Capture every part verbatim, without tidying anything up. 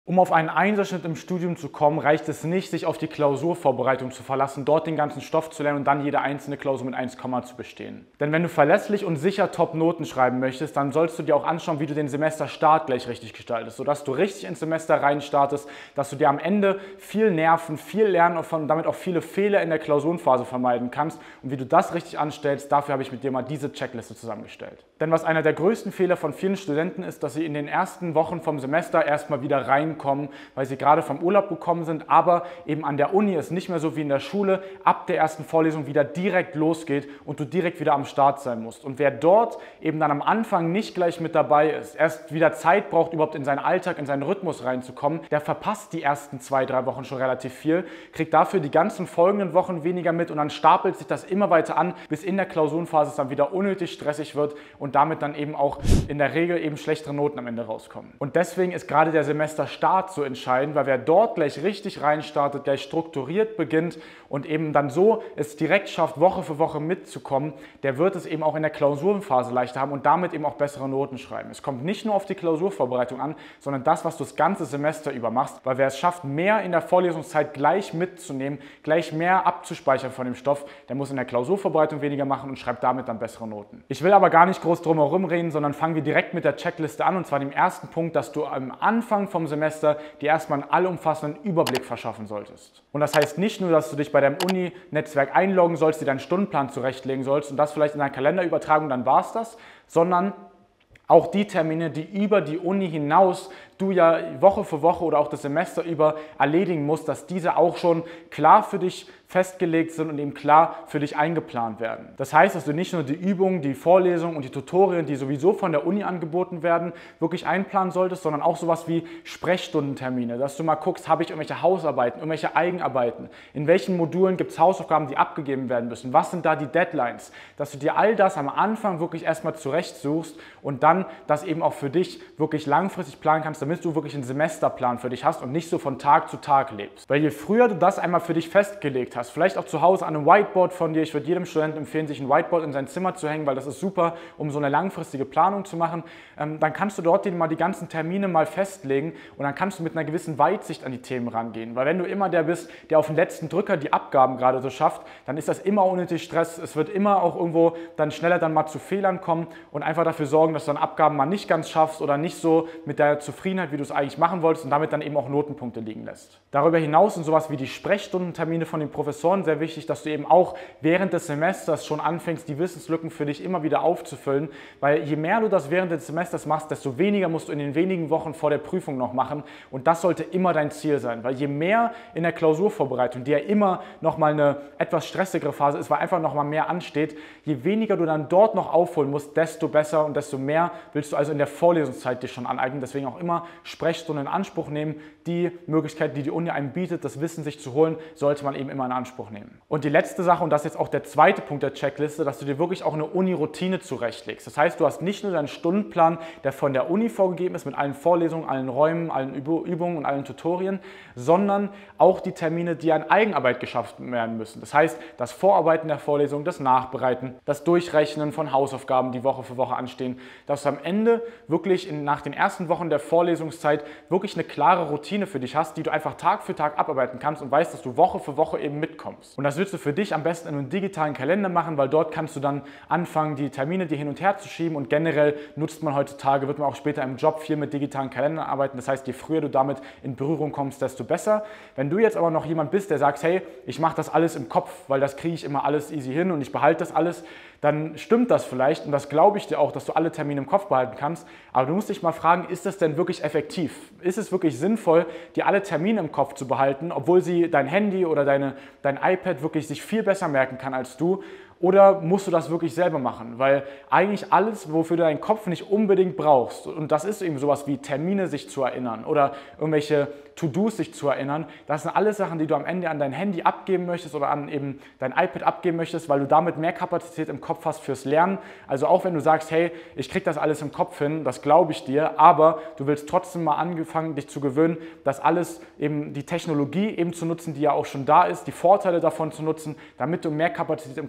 Um auf einen Einserschnitt im Studium zu kommen, reicht es nicht, sich auf die Klausurvorbereitung zu verlassen, dort den ganzen Stoff zu lernen und dann jede einzelne Klausur mit eins, zu bestehen. Denn wenn du verlässlich und sicher Top-Noten schreiben möchtest, dann sollst du dir auch anschauen, wie du den Semesterstart gleich richtig gestaltest, sodass du richtig ins Semester rein startest, dass du dir am Ende viel Nerven, viel Lernen und damit auch viele Fehler in der Klausurenphase vermeiden kannst. Und wie du das richtig anstellst, dafür habe ich mit dir mal diese Checkliste zusammengestellt. Denn was einer der größten Fehler von vielen Studenten ist, dass sie in den ersten Wochen vom Semester erstmal wieder rein kommen, weil sie gerade vom Urlaub gekommen sind, aber eben an der Uni ist nicht mehr so wie in der Schule, ab der ersten Vorlesung wieder direkt losgeht und du direkt wieder am Start sein musst. Und wer dort eben dann am Anfang nicht gleich mit dabei ist, erst wieder Zeit braucht, überhaupt in seinen Alltag, in seinen Rhythmus reinzukommen, der verpasst die ersten zwei, drei Wochen schon relativ viel, kriegt dafür die ganzen folgenden Wochen weniger mit und dann stapelt sich das immer weiter an, bis in der Klausurenphase es dann wieder unnötig stressig wird und damit dann eben auch in der Regel eben schlechtere Noten am Ende rauskommen. Und deswegen ist gerade der Semesterstart so entscheidend, weil wer dort gleich richtig reinstartet, gleich strukturiert beginnt und eben dann so es direkt schafft, Woche für Woche mitzukommen, der wird es eben auch in der Klausurenphase leichter haben und damit eben auch bessere Noten schreiben. Es kommt nicht nur auf die Klausurvorbereitung an, sondern das, was du das ganze Semester über machst, weil wer es schafft, mehr in der Vorlesungszeit gleich mitzunehmen, gleich mehr abzuspeichern von dem Stoff, der muss in der Klausurvorbereitung weniger machen und schreibt damit dann bessere Noten. Ich will aber gar nicht groß drum herum reden, sondern fangen wir direkt mit der Checkliste an und zwar dem ersten Punkt, dass du am Anfang vom Semester dir erstmal einen allumfassenden Überblick verschaffen solltest. Und das heißt nicht nur, dass du dich bei deinem Uni-Netzwerk einloggen sollst, dir deinen Stundenplan zurechtlegen sollst und das vielleicht in deinen Kalender übertragen, dann war es das, sondern auch die Termine, die über die Uni hinaus du ja Woche für Woche oder auch das Semester über erledigen musst, dass diese auch schon klar für dich festgelegt sind und eben klar für dich eingeplant werden. Das heißt, dass du nicht nur die Übungen, die Vorlesungen und die Tutorien, die sowieso von der Uni angeboten werden, wirklich einplanen solltest, sondern auch sowas wie Sprechstundentermine, dass du mal guckst, habe ich irgendwelche Hausarbeiten, irgendwelche Eigenarbeiten, in welchen Modulen gibt es Hausaufgaben, die abgegeben werden müssen, was sind da die Deadlines, dass du dir all das am Anfang wirklich erstmal zurechtsuchst und dann das eben auch für dich wirklich langfristig planen kannst, damit du wirklich einen Semesterplan für dich hast und nicht so von Tag zu Tag lebst. Weil je früher du das einmal für dich festgelegt hast, vielleicht auch zu Hause an einem Whiteboard von dir, ich würde jedem Studenten empfehlen, sich ein Whiteboard in sein Zimmer zu hängen, weil das ist super, um so eine langfristige Planung zu machen, ähm, dann kannst du dort mal die ganzen Termine mal festlegen und dann kannst du mit einer gewissen Weitsicht an die Themen rangehen. Weil wenn du immer der bist, der auf den letzten Drücker die Abgaben gerade so schafft, dann ist das immer unnötig Stress, es wird immer auch irgendwo dann schneller dann mal zu Fehlern kommen und einfach dafür sorgen, dass du dann Abgaben mal nicht ganz schaffst oder nicht so mit der Zufriedenheit, wie du es eigentlich machen wolltest und damit dann eben auch Notenpunkte liegen lässt. Darüber hinaus sind sowas wie die Sprechstundentermine von den Professoren sehr wichtig, dass du eben auch während des Semesters schon anfängst, die Wissenslücken für dich immer wieder aufzufüllen, weil je mehr du das während des Semesters machst, desto weniger musst du in den wenigen Wochen vor der Prüfung noch machen und das sollte immer dein Ziel sein, weil je mehr in der Klausurvorbereitung, die ja immer nochmal eine etwas stressigere Phase ist, weil einfach nochmal mehr ansteht, je weniger du dann dort noch aufholen musst, desto besser und desto mehr willst du also in der Vorlesungszeit dich schon aneignen, deswegen auch immer Sprechstunden in Anspruch nehmen. Die Möglichkeit, die die Uni einem bietet, das Wissen sich zu holen, sollte man eben immer in Anspruch nehmen. Und die letzte Sache, und das ist jetzt auch der zweite Punkt der Checkliste, dass du dir wirklich auch eine Uni-Routine zurechtlegst. Das heißt, du hast nicht nur deinen Stundenplan, der von der Uni vorgegeben ist, mit allen Vorlesungen, allen Räumen, allen Übungen und allen Tutorien, sondern auch die Termine, die an Eigenarbeit geschafft werden müssen. Das heißt, das Vorarbeiten der Vorlesung, das Nachbereiten, das Durchrechnen von Hausaufgaben, die Woche für Woche anstehen, dass du am Ende wirklich in, nach den ersten Wochen der Vorlesungszeit wirklich eine klare Routine für dich hast, die du einfach Tag für Tag abarbeiten kannst und weißt, dass du Woche für Woche eben mitkommst. Und das willst du für dich am besten in einem digitalen Kalender machen, weil dort kannst du dann anfangen, die Termine dir hin und her zu schieben und generell nutzt man heutzutage, wird man auch später im Job viel mit digitalen Kalendern arbeiten. Das heißt, je früher du damit in Berührung kommst, desto besser. Wenn du jetzt aber noch jemand bist, der sagt, hey, ich mache das alles im Kopf, weil das kriege ich immer alles easy hin und ich behalte das alles, dann stimmt das vielleicht und das glaube ich dir auch, dass du alle Termine im Kopf behalten kannst. Aber du musst dich mal fragen, ist das denn wirklich effektiv? Ist es wirklich sinnvoll, dir alle Termine im Kopf zu behalten, obwohl sie dein Handy oder deine, dein iPad wirklich sich viel besser merken kann als du? Oder musst du das wirklich selber machen? Weil eigentlich alles, wofür du deinen Kopf nicht unbedingt brauchst, und das ist eben sowas wie Termine sich zu erinnern oder irgendwelche To-Dos sich zu erinnern, das sind alles Sachen, die du am Ende an dein Handy abgeben möchtest oder an eben dein iPad abgeben möchtest, weil du damit mehr Kapazität im Kopf hast fürs Lernen. Also auch wenn du sagst, hey, ich kriege das alles im Kopf hin, das glaube ich dir, aber du willst trotzdem mal angefangen, dich zu gewöhnen, das alles eben die Technologie eben zu nutzen, die ja auch schon da ist, die Vorteile davon zu nutzen, damit du mehr Kapazität im Kopf hast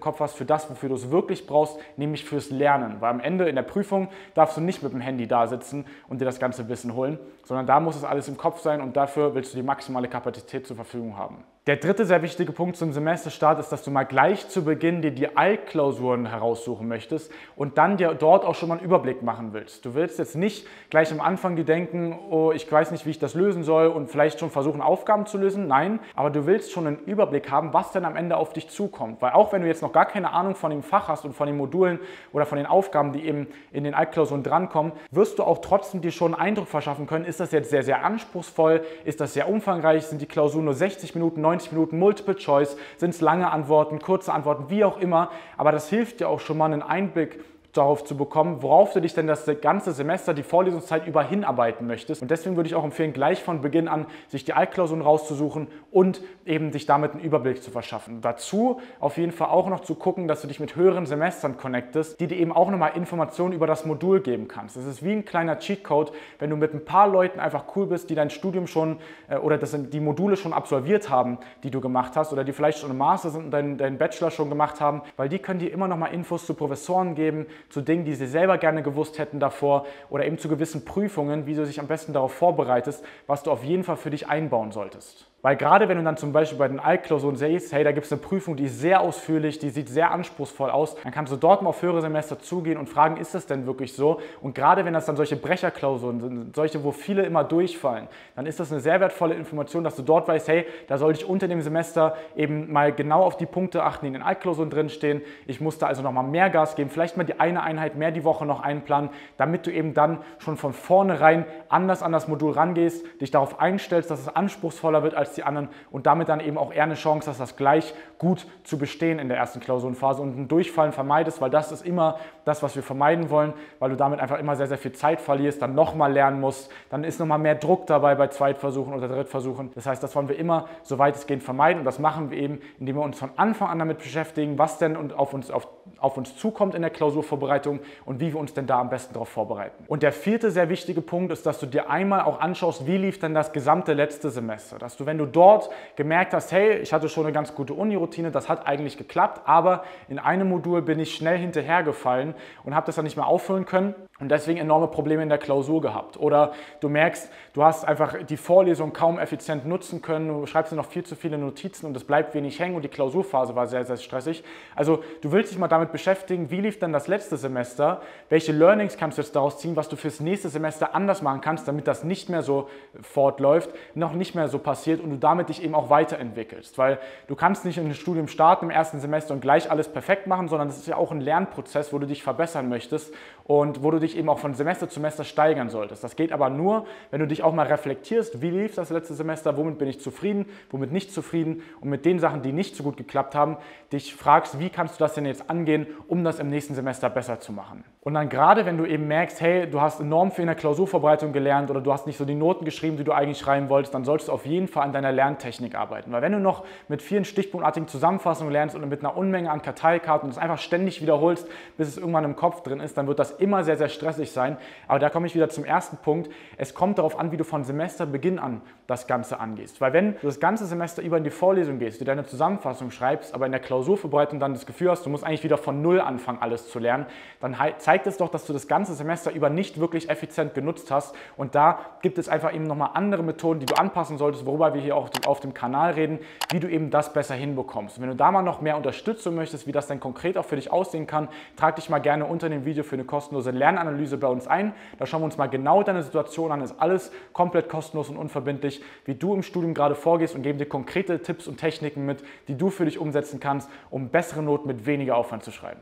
für das, wofür du es wirklich brauchst, nämlich fürs Lernen. Weil am Ende in der Prüfung darfst du nicht mit dem Handy da sitzen und dir das ganze Wissen holen, sondern da muss es alles im Kopf sein und dafür willst du die maximale Kapazität zur Verfügung haben. Der dritte sehr wichtige Punkt zum Semesterstart ist, dass du mal gleich zu Beginn dir die Altklausuren heraussuchen möchtest und dann dir dort auch schon mal einen Überblick machen willst. Du willst jetzt nicht gleich am Anfang dir denken, oh, ich weiß nicht, wie ich das lösen soll und vielleicht schon versuchen, Aufgaben zu lösen. Nein, aber du willst schon einen Überblick haben, was denn am Ende auf dich zukommt. Weil auch wenn du jetzt noch gar keine Ahnung von dem Fach hast und von den Modulen oder von den Aufgaben, die eben in den Altklausuren drankommen, wirst du auch trotzdem dir schon einen Eindruck verschaffen können, ist das jetzt sehr, sehr anspruchsvoll, ist das sehr umfangreich, sind die Klausuren nur sechzig Minuten, neunzig Minuten, Multiple Choice, sind es lange Antworten, kurze Antworten, wie auch immer, aber das hilft dir auch schon mal einen Einblick darauf zu bekommen, worauf du dich denn das ganze Semester, die Vorlesungszeit über hinarbeiten möchtest. Und deswegen würde ich auch empfehlen, gleich von Beginn an sich die Altklausuren rauszusuchen und eben dich damit einen Überblick zu verschaffen. Dazu auf jeden Fall auch noch zu gucken, dass du dich mit höheren Semestern connectest, die dir eben auch nochmal Informationen über das Modul geben kannst. Das ist wie ein kleiner Cheatcode, wenn du mit ein paar Leuten einfach cool bist, die dein Studium schon äh, oder das sind die Module schon absolviert haben, die du gemacht hast oder die vielleicht schon im Master sind und deinen dein Bachelor schon gemacht haben, weil die können dir immer nochmal Infos zu Professoren geben, zu Dingen, die sie selber gerne gewusst hätten davor oder eben zu gewissen Prüfungen, wie du dich am besten darauf vorbereitest, was du auf jeden Fall für dich einbauen solltest. Weil gerade wenn du dann zum Beispiel bei den Altklausuren siehst, hey, da gibt es eine Prüfung, die ist sehr ausführlich, die sieht sehr anspruchsvoll aus, dann kannst du dort mal auf höhere Semester zugehen und fragen, ist das denn wirklich so? Und gerade wenn das dann solche Brecherklausuren sind, solche, wo viele immer durchfallen, dann ist das eine sehr wertvolle Information, dass du dort weißt, hey, da sollte ich unter dem Semester eben mal genau auf die Punkte achten, die in den Altklausuren drinstehen. Ich muss da also nochmal mehr Gas geben, vielleicht mal die eine Einheit mehr die Woche noch einplanen, damit du eben dann schon von vornherein anders an das Modul rangehst, dich darauf einstellst, dass es anspruchsvoller wird als die anderen und damit dann eben auch eher eine Chance hast, das gleich gut zu bestehen in der ersten Klausurenphase und ein Durchfallen vermeidest, weil das ist immer das, was wir vermeiden wollen, weil du damit einfach immer sehr, sehr viel Zeit verlierst, dann nochmal lernen musst, dann ist nochmal mehr Druck dabei bei Zweitversuchen oder Drittversuchen. Das heißt, das wollen wir immer so weitestgehend vermeiden und das machen wir eben, indem wir uns von Anfang an damit beschäftigen, was denn und auf uns, auf, auf uns zukommt in der Klausurvorbereitung und wie wir uns denn da am besten darauf vorbereiten. Und der vierte sehr wichtige Punkt ist, dass du dir einmal auch anschaust, wie lief denn das gesamte letzte Semester. Dass du, wenn du dort gemerkt hast, hey, ich hatte schon eine ganz gute Uni-Routine, das hat eigentlich geklappt, aber in einem Modul bin ich schnell hinterhergefallen und habe das dann nicht mehr auffüllen können und deswegen enorme Probleme in der Klausur gehabt. Oder du merkst, du hast einfach die Vorlesung kaum effizient nutzen können, du schreibst dir noch viel zu viele Notizen und es bleibt wenig hängen und die Klausurphase war sehr, sehr stressig. Also du willst dich mal damit beschäftigen, wie lief dann das letzte Semester, welche Learnings kannst du jetzt daraus ziehen, was du fürs nächste Semester anders machen kannst, damit das nicht mehr so fortläuft, noch nicht mehr so passiert und du damit dich eben auch weiterentwickelst. Weil du kannst nicht in ein Studium starten im ersten Semester und gleich alles perfekt machen, sondern das ist ja auch ein Lernprozess, wo du dich verbessern möchtest und wo du dich eben auch von Semester zu Semester steigern solltest. Das geht aber nur, wenn du dich auch mal reflektierst, wie lief das letzte Semester, womit bin ich zufrieden, womit nicht zufrieden und mit den Sachen, die nicht so gut geklappt haben, dich fragst, wie kannst du das denn jetzt angehen, um das im nächsten Semester besser zu machen. Und dann gerade, wenn du eben merkst, hey, du hast enorm viel in der Klausurvorbereitung gelernt oder du hast nicht so die Noten geschrieben, die du eigentlich schreiben wolltest, dann solltest du auf jeden Fall an deiner Lerntechnik arbeiten. Weil wenn du noch mit vielen stichpunktartigen Zusammenfassungen lernst oder mit einer Unmenge an Karteikarten und es einfach ständig wiederholst, bis es irgendwann im Kopf drin ist, dann wird das immer sehr, sehr stressig sein. Aber da komme ich wieder zum ersten Punkt. Es kommt darauf an, wie du von Semesterbeginn an das Ganze angehst. Weil wenn du das ganze Semester über in die Vorlesung gehst, du deine Zusammenfassung schreibst, aber in der Klausurvorbereitung dann das Gefühl hast, du musst eigentlich wieder von Null anfangen, alles zu lernen, dann zeigt es doch, dass du das ganze Semester über nicht wirklich effizient genutzt hast. Und da gibt es einfach eben nochmal andere Methoden, die du anpassen solltest, worüber wir hier auch auf dem Kanal reden, wie du eben das besser hinbekommst. Und wenn du da mal noch mehr Unterstützung möchtest, wie das denn konkret auch für dich aussehen kann, trag dich mal gerne unter dem Video für eine kostenlose Lernanalyse bei uns ein. Da schauen wir uns mal genau deine Situation an. Das ist alles komplett kostenlos und unverbindlich, wie du im Studium gerade vorgehst und geben dir konkrete Tipps und Techniken mit, die du für dich umsetzen kannst, um bessere Noten mit weniger Aufwand zu schreiben.